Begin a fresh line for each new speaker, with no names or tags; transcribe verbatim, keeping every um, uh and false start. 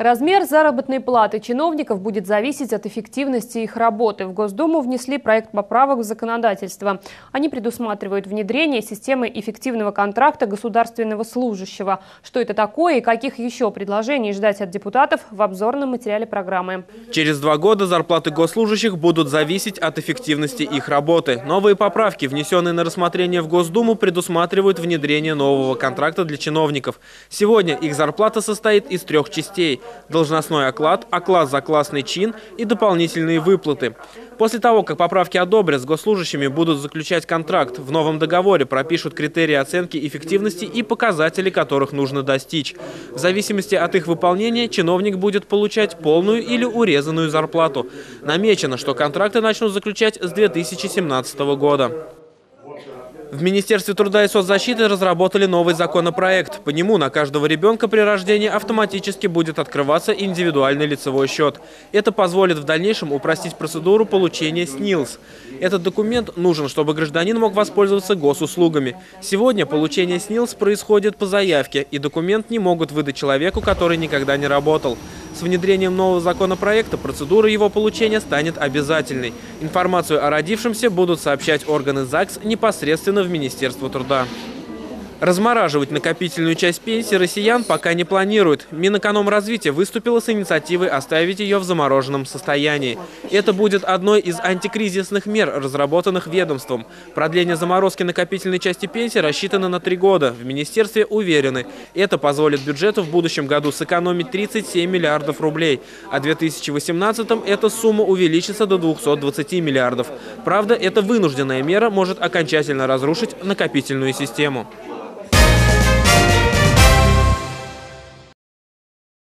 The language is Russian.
Размер заработной платы чиновников будет зависеть от эффективности их работы. В Госдуму внесли проект поправок в законодательство. Они предусматривают внедрение системы эффективного контракта государственного служащего. Что это такое и каких еще предложений ждать от депутатов в обзорном материале программы.
Через два года зарплаты госслужащих будут зависеть от эффективности их работы. Новые поправки, внесенные на рассмотрение в Госдуму, предусматривают внедрение нового контракта для чиновников. Сегодня их зарплата состоит из трех частей – должностной оклад, оклад за классный чин и дополнительные выплаты. После того, как поправки одобрят, с госслужащими будут заключать контракт. В новом договоре пропишут критерии оценки эффективности и показатели, которых нужно достичь. В зависимости от их выполнения чиновник будет получать полную или урезанную зарплату. Намечено, что контракты начнут заключать с две тысячи семнадцатого года. В Министерстве труда и соцзащиты разработали новый законопроект. По нему на каждого ребенка при рождении автоматически будет открываться индивидуальный лицевой счет. Это позволит в дальнейшем упростить процедуру получения СНИЛС. Этот документ нужен, чтобы гражданин мог воспользоваться госуслугами. Сегодня получение СНИЛС происходит по заявке, и документ не могут выдать человеку, который никогда не работал. С внедрением нового законопроекта процедура его получения станет обязательной. Информацию о родившемся будут сообщать органы ЗАГС непосредственно в Министерство труда. Размораживать накопительную часть пенсии россиян пока не планируют. Минэкономразвития выступила с инициативой оставить ее в замороженном состоянии. Это будет одной из антикризисных мер, разработанных ведомством. Продление заморозки накопительной части пенсии рассчитано на три года. В министерстве уверены, это позволит бюджету в будущем году сэкономить тридцать семь миллиардов рублей, а в две тысячи восемнадцатом эта сумма увеличится до двухсот двадцати миллиардов. Правда, эта вынужденная мера может окончательно разрушить накопительную систему.